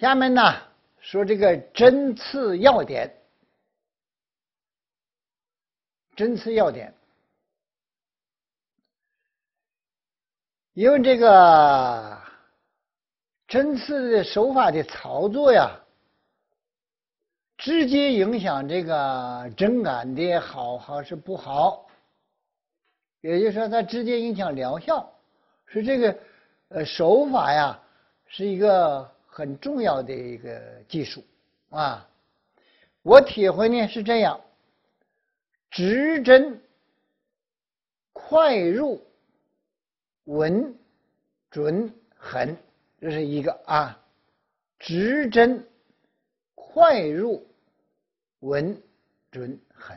下面呢说这个针刺要点。针刺要点，因为这个针刺的手法的操作呀，直接影响这个针感的好还是不好，也就是说，它直接影响疗效，是这个手法呀，是一个很重要的一个技术啊。我体会呢是这样。直针快入，稳准狠，这是一个啊。直针快入，稳准狠。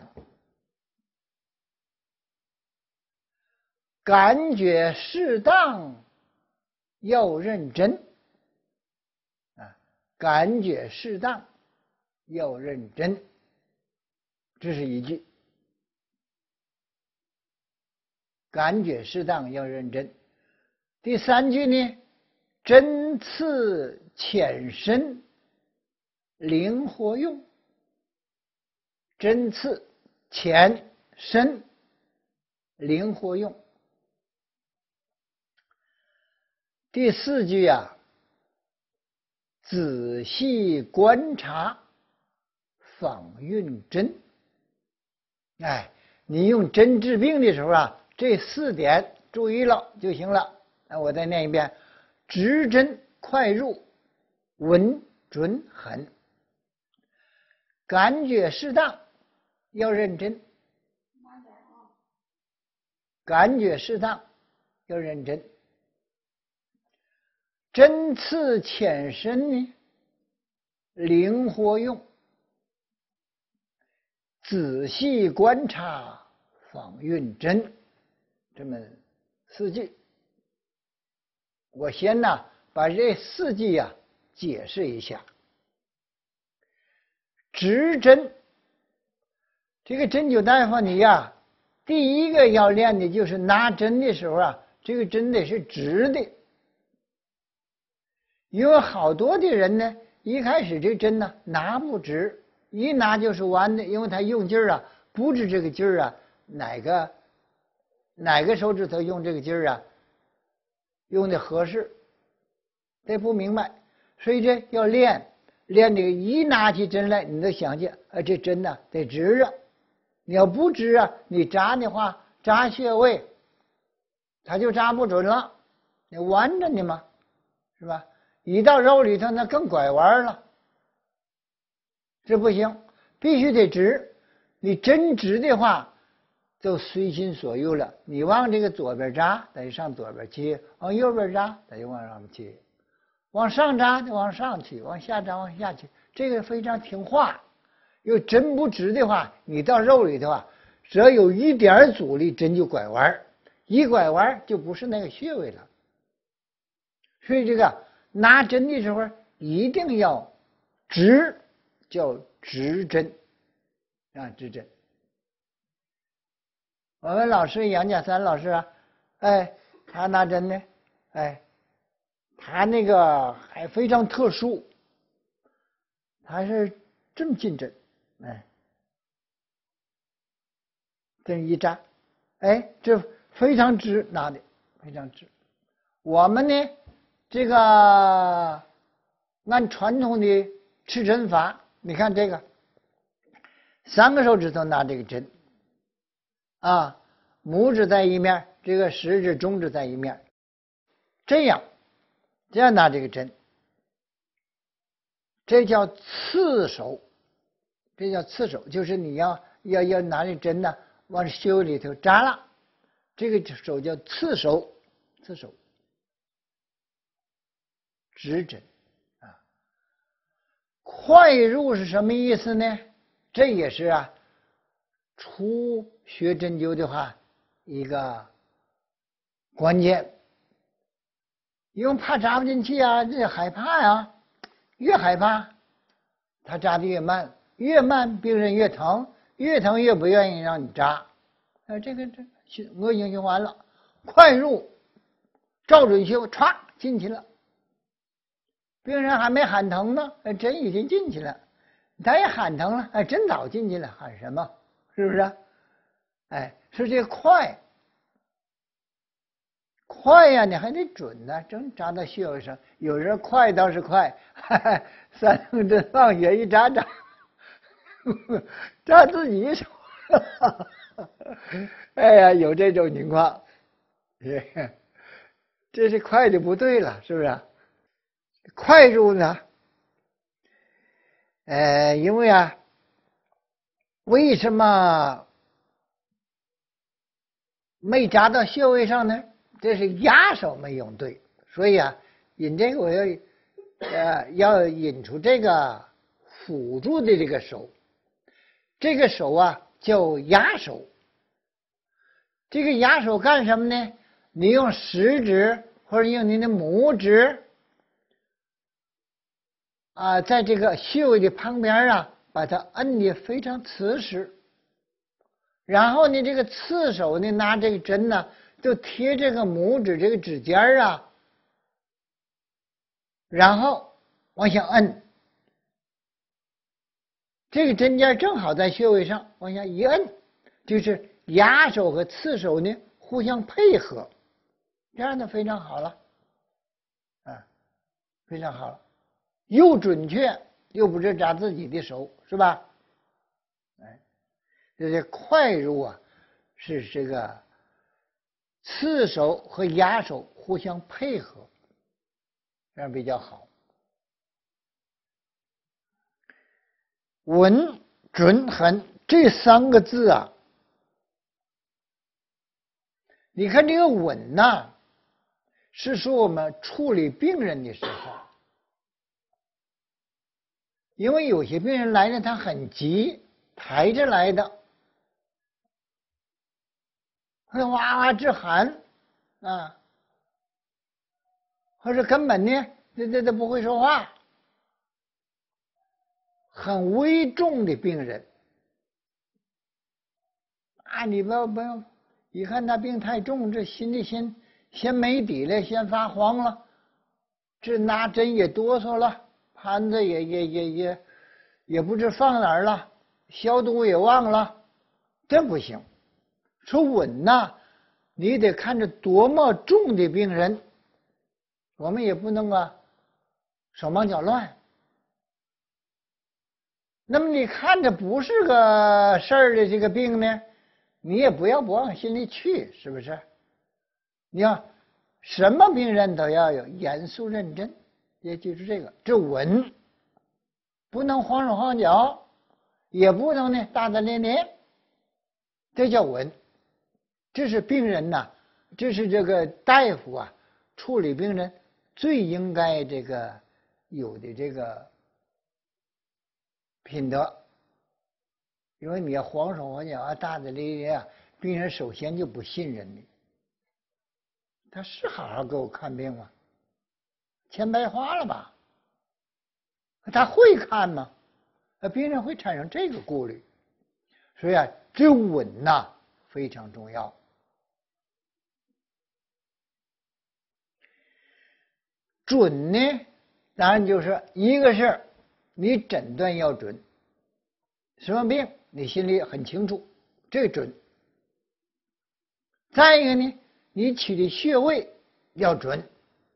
感觉适当要认真啊，感觉适当要认真，这是一句。感觉适当要认真。第三句呢，针刺浅深，灵活用。针刺浅深，灵活用。第四句啊，仔细观察，仿运针。哎，你用针治病的时候啊，这4点注意了就行了。那我再念一遍：直针快入，稳准狠。感觉适当要认真，感觉适当要认真。针刺浅深呢，灵活用。仔细观察，仿运针。这么4句，我先呢把这4句呀解释一下。直针，这个针灸大夫你呀，第一个要练的就是拿针的时候啊，这个针得是直的。因为好多的人呢，一开始这针呢拿不直，一拿就是弯的，因为他用劲儿啊，不知这个劲儿啊，哪个手指头用这个劲儿啊，用的合适，他不明白，所以这要练这个，一拿起针来，你都想起这针呢得直啊，你要不直啊，你扎的话扎穴位，它就扎不准了，你弯着呢嘛，是吧？一到肉里头，那更拐弯了，这不行，必须得直。你针直的话，就随心所欲了。你往这个左边扎，它就上左边去；往右边扎，它就往上去；往上扎就往上去，往下扎往下去。这个非常听话。因为针不直的话，你到肉里头啊，只要有一点阻力，针就拐弯，一拐弯就不是那个穴位了。所以这个拿针的时候一定要直，叫直针啊，直针。我们老师杨家三老师啊，他拿针呢，他那个还非常特殊，他是这么进针，这一扎，这非常直，拿的非常直。我们呢，这个按传统的持针法，你看这个3个手指头拿这个针啊，拇指在一面，这个食指、中指在一面，这样拿这个针，这叫刺手，这叫刺手，就是你要拿这针呢往穴位里头扎了，这个手叫刺手，刺手。直针啊，快入是什么意思呢？这也是啊，初学针灸的话一个关键，因为怕扎不进去啊，这害怕呀，越害怕他扎的越慢，越慢病人越疼，越疼越不愿意让你扎，这恶性循环了。快入，照准穴位歘进去了。 病人还没喊疼呢，针已经进去了。他也喊疼了，针早进去了，喊什么？是不是？是这快呀，你还得准呢，真扎到穴位上。有人快倒是快，3棱针放血一扎扎自己手哎呀，有这种情况，这是快的不对了，是不是？快入呢？因为为什么没扎到穴位上呢？这是压手没用对，所以引这个我要引出这个辅助的这个手，这个手叫压手。这个压手干什么呢？你用食指或者用你的拇指在这个穴位的旁边把它摁得非常瓷实，然后你这个次手呢，拿这个针就贴这个拇指这个指尖然后往下摁，这个针尖正好在穴位上，往下一摁，就是压手和次手呢互相配合，这样就非常好了，非常好了，又准确又不是扎自己的手，是吧？这些快入是这个次手和压手互相配合，这样比较好。稳、准、狠这3个字你看这个稳是说我们处理病人的时候，因为有些病人来呢，他很急，抬着来的，会哇哇直喊或者根本呢这不会说话，很危重的病人你不要一看他病太重，这心里先没底了，先发慌了，这拿针也哆嗦了，盘子也不知放哪儿了，消毒也忘了，这不行。说稳你得看着多么重的病人，我们也不能手忙脚乱。那么你看着不是个事儿的这个病呢，你也不要不往心里去，是不是？你要什么病人都要有严肃认真，也就是这个，这稳，不能慌手慌脚，也不能呢大大咧咧，这叫稳。这是病人这是这个大夫处理病人最应该这个有的这个品德。因为你要慌手慌脚大大咧咧病人首先就不信任你，他是好好给我看病吗？钱白花了吧？他会看吗？病人会产生这个顾虑，所以这稳非常重要。准呢，当然就是一个是你诊断要准，什么病你心里很清楚，这个准。再一个呢，你取的穴位要准。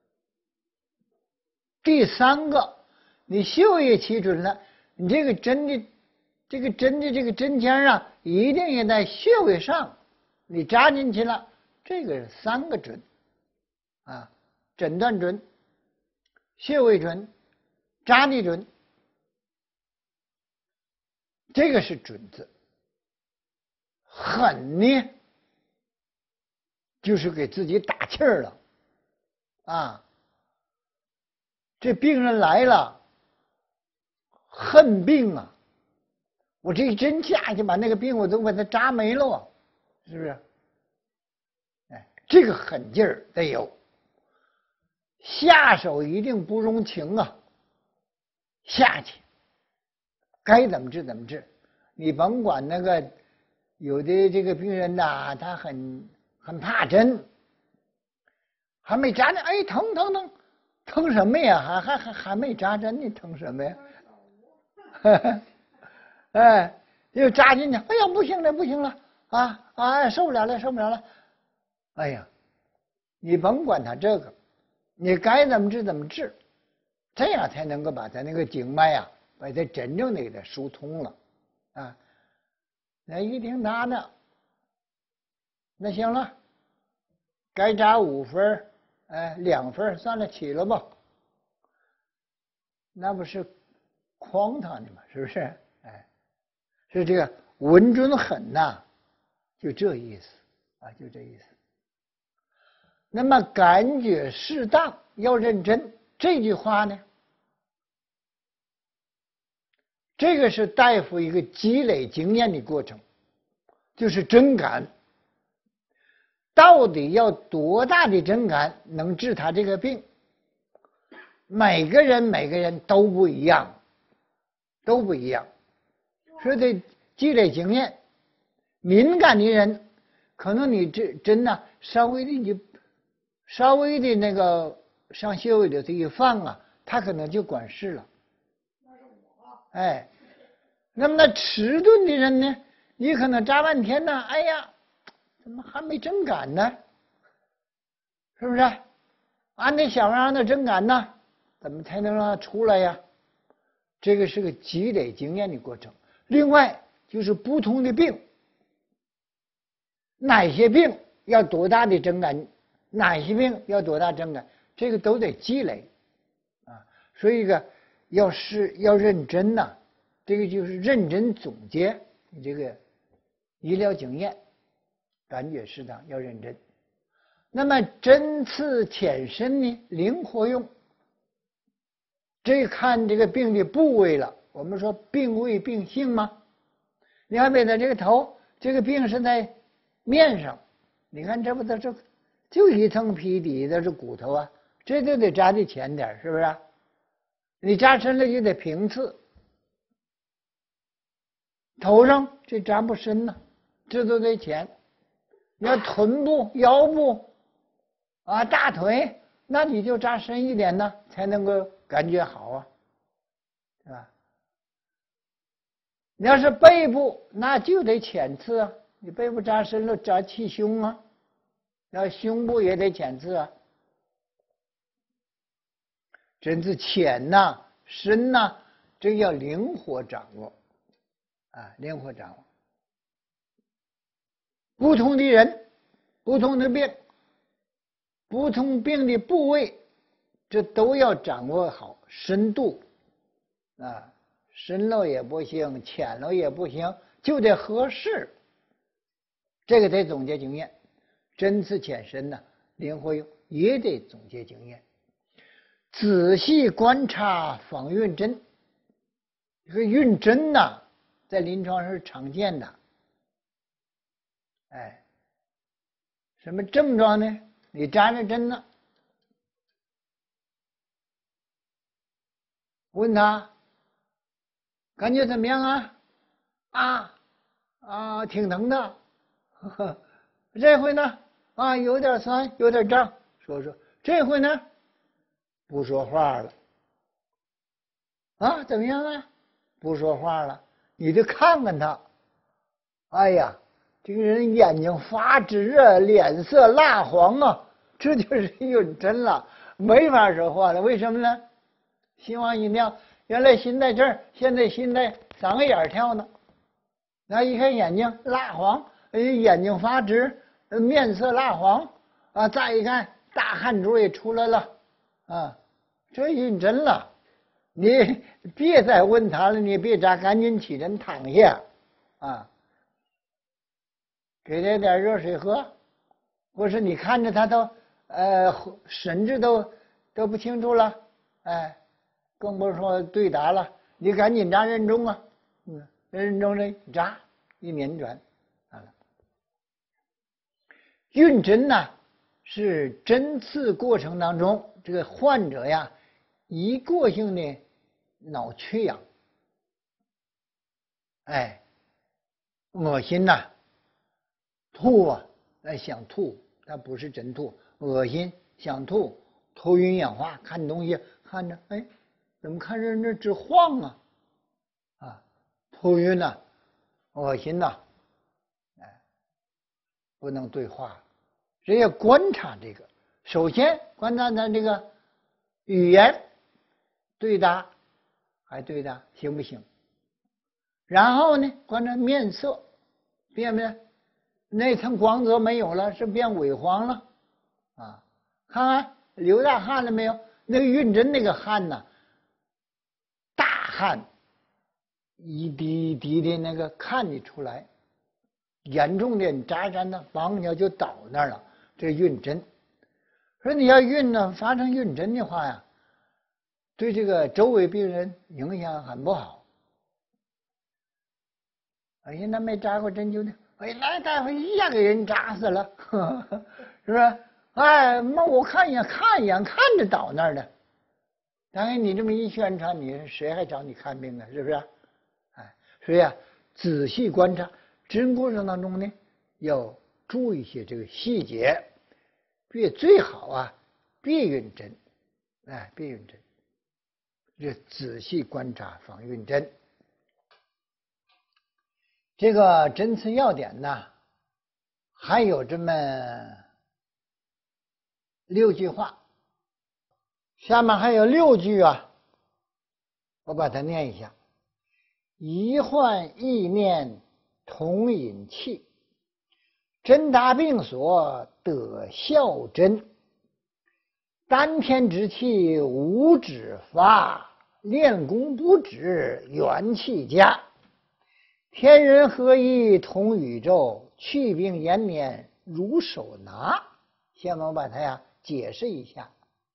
第3个，你穴位起准了，你这个针的这个针尖一定也在穴位上，你扎进去了，这个是3个准诊断准，穴位准，扎的准，这个是准字。狠呢，就是给自己打气儿了这病人来了，恨病我这一针下去把那个病我都把它扎没了是不是？这个狠劲儿得有，下手一定不容情下去该怎么治怎么治。你甭管那个有的这个病人他很怕针，还没扎呢，疼， 疼什么呀？还没扎针呢，疼什么呀？哎，又扎进去，哎呀，不行了，不行了，受不了了，受不了了。哎呀，你甭管他这个，你该怎么治怎么治，这样才能够把他那个经脉啊，把它真正的给它疏通了啊。那一听他呢，那行了，该扎5分，2分算了，起了吧。那不是诓他呢吗？是不是？哎，是这个稳准狠呐，就这意思啊，就这意思。那么感觉适当要认真，这句话呢，这个是大夫一个积累经验的过程，就是真感。到底要多大的真感能治他这个病？每个人都不一样，都不一样，所以得积累经验。敏感的人，可能你这针呢，稍微的那个上穴位里头一放啊，他可能就管事了。哎，那么那迟钝的人呢，你可能扎半天呢，哎呀，怎么还没针感呢？是不是？按那小玩意儿的针感呢？怎么才能让它出来呀？这个是个积累经验的过程。另外就是不同的病，哪些病要多大的针感，哪些病要多大针感，这个都得积累啊。所以要认真呐，这个就是认真总结你这个医疗经验，感觉适当要认真。那么针刺浅深呢，灵活用。这看这个病的部位了。我们说病位病性吗？你看，他这个头，这个病是在面上，你看这不这就一层皮底的是骨头啊，这就得扎的浅点，是不是？你扎深了就得平刺。头上这扎不深呢，这都得浅。你要臀部、腰部啊、大腿，那你就扎深一点呢，才能够感觉好啊，是吧？你要是背部，那就得浅刺啊，你背部扎深了，扎气胸啊，要胸部也得浅刺啊。针刺浅呐、深呐，这要灵活掌握啊，灵活掌握。不同的人，不同的病，不同病的部位，这都要掌握好深度啊，深了也不行，浅了也不行，就得合适。这个得总结经验，针刺浅深呢，灵活用也得总结经验，仔细观察仿运针。这个运针呐，在临床上是常见的。哎，什么症状呢？你扎着针呢，问他感觉怎么样啊？挺疼的。呵呵，这回呢有点酸，有点胀。说这回呢不说话了。怎么样啊？不说话了。你就看看他，哎呀，这个人眼睛发直啊，脸色蜡黄啊，这就是晕针了，没法说话了。为什么呢？心慌心跳，原来心在这儿，现在心在嗓子眼跳呢。那一看眼睛蜡黄，眼睛发直，面色蜡黄啊，再一看大汗珠也出来了啊，这晕针了。你别再问他了，你别扎，赶紧起身躺下啊，给他点热水喝，或是你看着他都神志都不清楚了，更不说对答了，你赶紧扎任中啊，任中这扎一捻转好了。运针呢是针刺过程当中这个患者呀一过性的脑缺氧，恶心呐，吐啊，想吐，它不是真吐，恶心想吐， 头晕眼花，看东西看着，哎，怎么看人这直晃啊？啊，头晕呐，恶心呐，哎，不能对话，所以要观察这个。首先观察他这个语言对答还对答行不行？然后呢，观察面色变没变，那层光泽没有了，是变萎黄了啊？看看流大汗了没有？那个晕针那个汗呐，大汗一滴一滴的那个看得出来，严重的扎针的房尿就倒那儿了，这晕针。说你要晕呢，发生晕针的话呀，对这个周围病人影响很不好。哎呀，那没扎过针灸的，哎，那大夫一下给人扎死了，是不是？哎，那我看一眼，看着倒那儿的。当然，你这么一宣传，你谁还找你看病啊？是不是？哎，所以啊，仔细观察针过程当中呢，要注意一些这个细节，最好啊，别晕针，哎，别晕针，就仔细观察防晕针。这个针刺要点呢，还有这么6句话，下面还有6句啊，我把它念一下：一患意念同引气，针达病所得效真，丹田之气无止发，练功不止元气加。天人合一同宇宙，去病延年如手拿。下面我把它解释一下。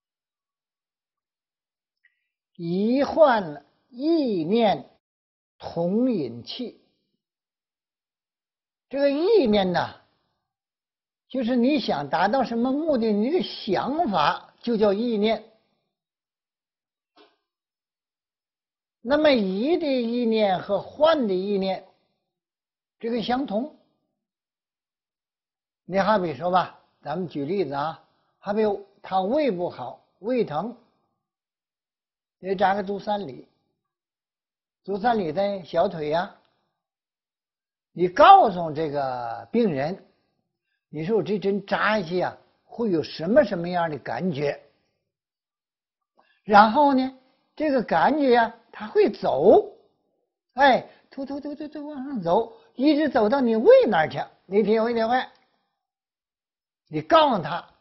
一患意念同引气，这个意念呢，就是你想达到什么目的，你这个想法就叫意念。那么疑的意念和患的意念这个相同。你好比说吧，咱们举例子啊，好比他胃不好，胃疼，你扎个足三里，足三里的小腿呀，你告诉这个病人，你说我这针扎下去啊，会有什么样的感觉？然后呢，这个感觉呀，它会走，哎，突往上走，一直走到你胃那儿去，你体会体会。你告诉他，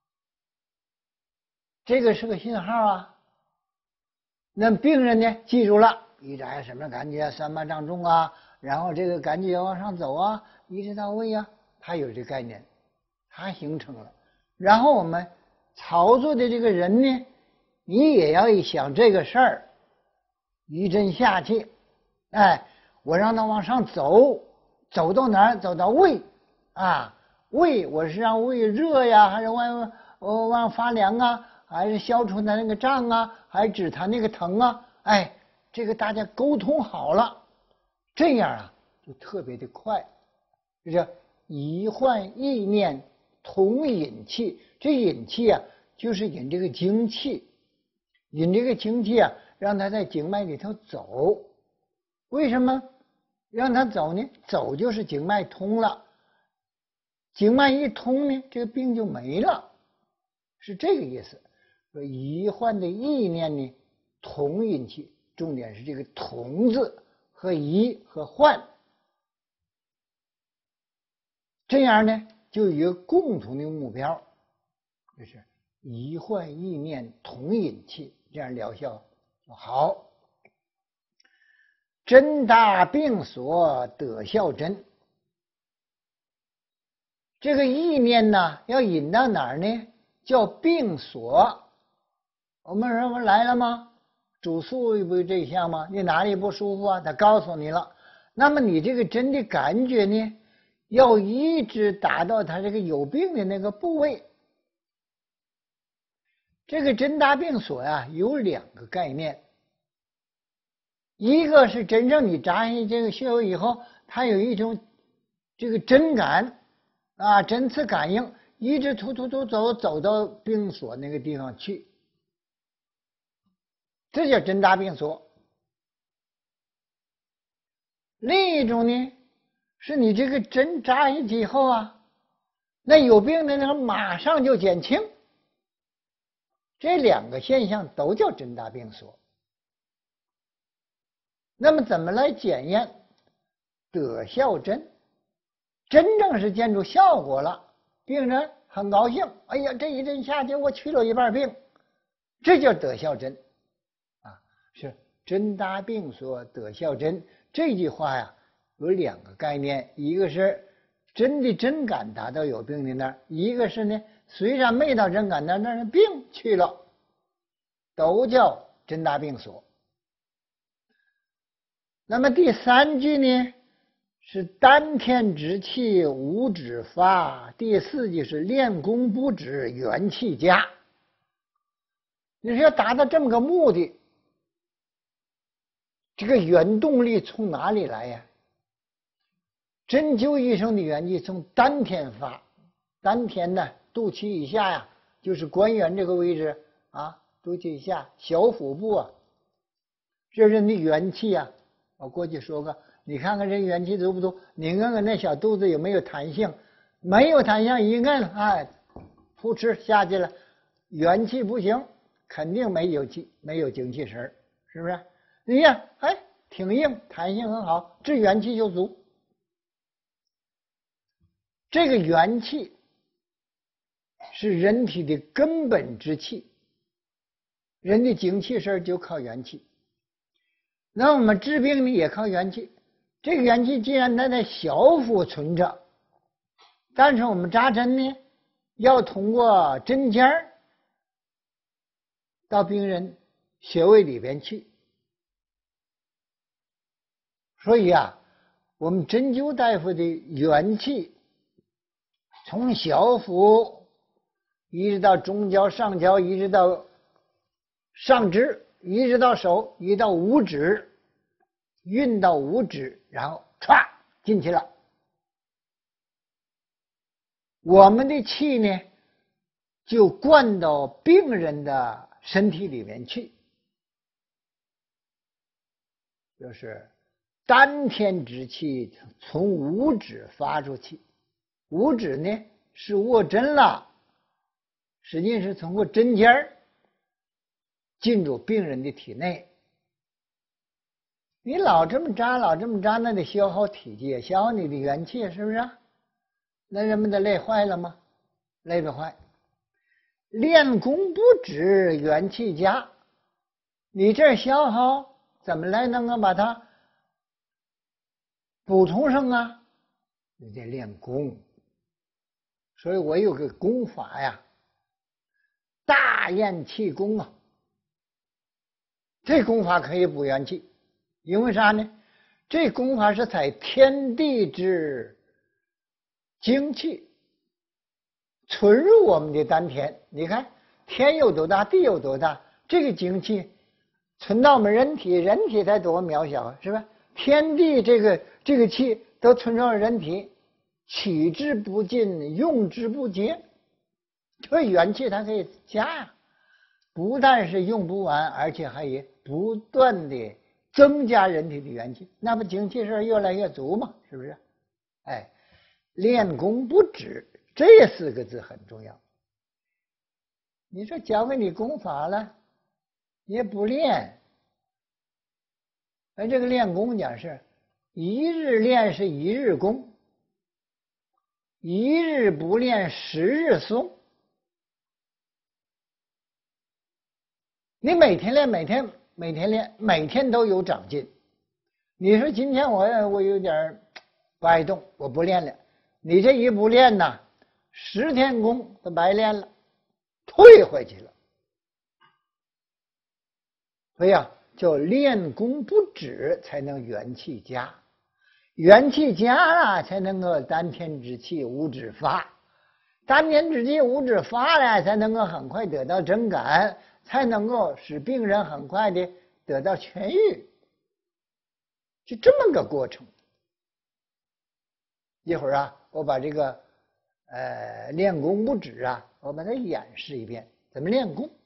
这个是个信号啊。那病人呢，记住了，一扎什么感觉，酸麻胀重啊，然后这个感觉要往上走啊，一直到胃啊，他有这概念，他形成了。然后我们操作的这个人呢，你也要一想这个事儿，一针下去，哎，我让他往上走，走到哪儿？走到胃啊。胃，我是让胃热呀，还是往发凉啊，还是消除他那个胀啊，还是止他那个疼啊？哎，这个大家沟通好了，这样啊就特别的快。这叫一患意念同引气，这引气啊，就是引这个精气，引这个精气啊，让它在经脉里头走。为什么让它走呢？走就是经脉通了。经脉一通呢，这个病就没了，是这个意思。说一患的意念呢，同引气，重点是这个同字和一和患，这样呢就有一个共同的目标，就是一患意念同引气，这样疗效就好。针达病所得效真。这个意念呢，要引到哪儿呢？叫病所。我们说来了吗？主诉不是这一项吗？你哪里不舒服啊？他告诉你了。那么你这个针的感觉呢，要一直达到他这个有病的那个部位。这个针达病所呀，有2个概念。一个是真正你扎进这个穴位以后，它有一种这个针感。针刺感应， 一直突走到病所那个地方去，这叫针扎病所。另一种呢，是你这个针扎进去以后啊，那有病的那马上就减轻。这两个现象都叫针扎病所。那么怎么来检验得效针？真正是见出效果了，病人很高兴，哎呀，这一针下去我去了一半病，这叫得效针啊，是针扎病所得效针。这句话呀有两个概念，一个是针的针感达到有病的那儿，一个是呢虽然没到针感那儿，但是病去了，都叫针扎病所。那么第三句呢是丹田之气无止发，第四句是练功不止元气加。你说要达到这么个目的，这个原动力从哪里来呀？针灸医生的元气从丹田发，丹田呢肚脐以下呀，就是关元这个位置啊，肚脐以下小腹部啊，这人的元气啊。我过去说过，你看看这元气足不足？你看看那小肚子有没有弹性？没有弹性，一摁，哎，噗嗤下去了，元气不行，肯定没有气，没有精气神，是不是？你看，哎，挺硬，弹性很好，这元气就足。这个元气是人体的根本之气，人的精气神就靠元气。那我们治病呢也靠元气，这个元气既然它在小腹存着，但是我们扎针呢要通过针尖儿到病人穴位里边去，所以啊，我们针灸大夫的元气从小腹一直到中焦、上焦，一直到上肢，一直到手，一直到五指，运到五指，然后歘进去了。我们的气呢，就灌到病人的身体里面去，就是丹田之气从五指发出去。五指呢是握针了，实际是通过针尖儿进入病人的体内。你老这么扎，那得消耗体积，消耗你的元气，是不是？那人们的累坏了吗？累不坏。练功不止元气加，你这消耗怎么来能够把它补充上啊？你得练功。所以我有个功法呀，大咽气功啊。这功法可以补元气，因为啥呢？这功法是采天地之精气存入我们的丹田。你看天有多大，地有多大，这个精气存到我们人体，人体才多渺小啊，是吧？天地这个气都存到人体，取之不尽，用之不竭，这元气它可以加呀，不但是用不完，而且还也不断的增加人体的元气，那么精气神越来越足嘛，是不是？哎，练功不止这四个字很重要。你说教给你功法了，你也不练，这个练功讲是一日练是一日功，一日不练十日松。你每天练，每天练，每天都有长进。你说今天我有点不爱动，我不练了，你这一不练呐，10天功都白练了，退回去了。所以啊，叫练功不止，才能元气加，元气加了才能够丹田之气无止发，丹田之气无止发了，才能够很快得到针感，才能够使病人很快的得到痊愈，就这么个过程。一会儿啊，我把这个练功不止啊，我把它演示一遍，怎么练功？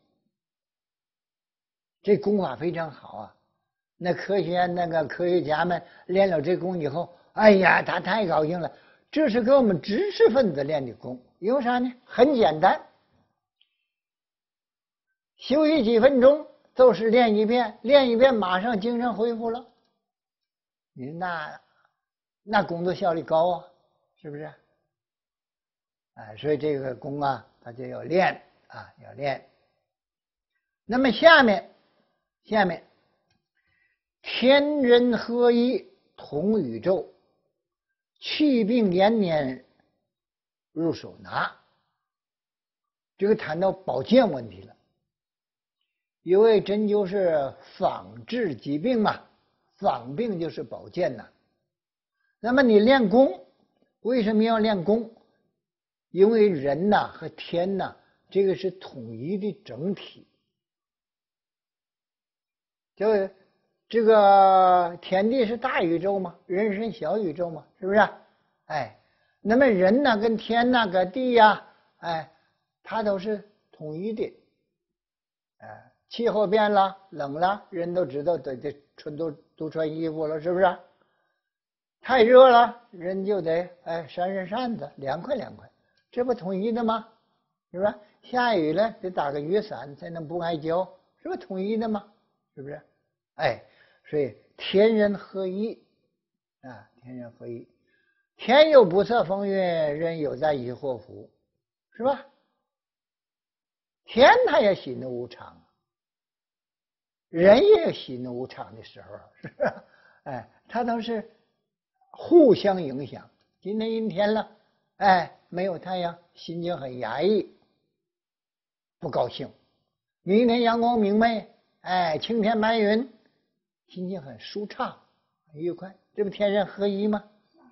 这功法非常好啊。那科学家们练了这功以后，哎呀，他太高兴了。这是给我们知识分子练的功，因为啥呢？很简单，休息几分钟，就是练一遍，练一遍马上精神恢复了。你那工作效率高啊，是不是？所以这个功啊，它就要练啊，要练。那么下面天人合一，同宇宙，气病延年，入手拿。这个谈到保健问题了，因为针灸是防治疾病嘛，防病就是保健呐。那么你练功，为什么要练功？因为人呐和天呐，这个是统一的整体。这个天地是大宇宙嘛，人是小宇宙嘛，是不是？那么人呢跟天呐跟地呀，它都是统一的。气候变了，冷了，人都知道得都穿衣服了，是不是？太热了，人就得扇扇子，凉快凉快，这不统一的吗？是不是？下雨了得打个雨伞才能不挨浇，是不是统一的吗？是不是？所以天人合一啊，天人合一，天有不测风云，人有灾与祸福，是吧？天它也喜怒无常，人也有喜怒无常的时候，是不是？它都是互相影响。今天阴天了，没有太阳，心情很压抑，不高兴；明天阳光明媚，青天白云，心情很舒畅，很愉快。这不天人合一吗？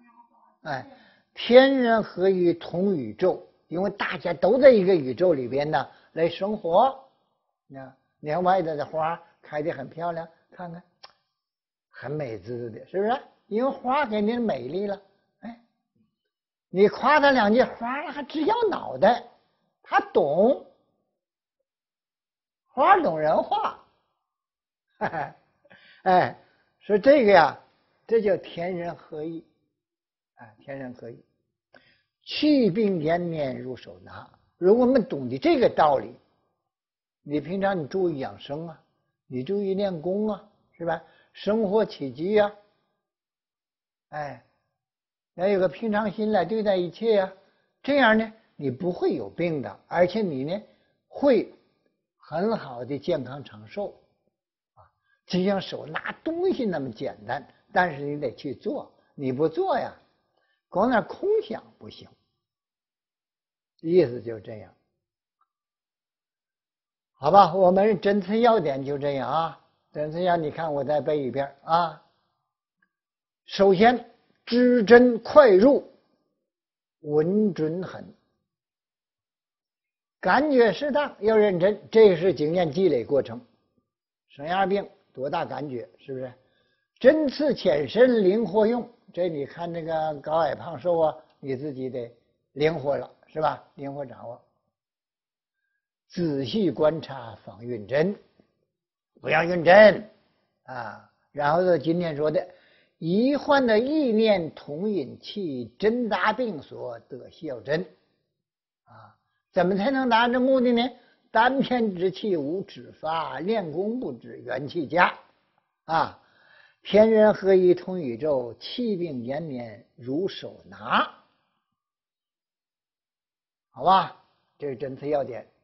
天人合一，同宇宙，因为大家都在一个宇宙里边呢来生活。你看外头的花开得很漂亮，看看很美滋的，是不是？因为花给你美丽了。你夸他两句，花还只要脑袋，他懂，花懂人话。说这个呀，这叫天人合一。天人合一，气病延年入手拿。如果我们懂得这个道理，你平常你注意养生啊，你注意练功啊，是吧？生活起居啊，要有个平常心来对待一切啊，这样呢，你不会有病的，而且你呢会很好的健康长寿就像手拿东西那么简单，但是你得去做，你不做呀，光那空想不行。意思就这样，好吧？我们针刺要点就这样啊。针刺要你看我再背一遍啊。首先，知针快入，稳准狠，感觉适当，要认真，这个是经验积累过程。什么样病多大感觉，是不是？针刺浅深，灵活用。这你看这个高矮胖瘦啊，你自己得灵活了，是吧？灵活掌握。仔细观察，防晕针，不要晕针啊。然后呢，今天说的疑患的意念同引气，针达病所得效真怎么才能达这目的呢？丹田之气无止发，练功不止元气佳天人合一，同宇宙，气病延年如手拿。好吧，这是针刺要点。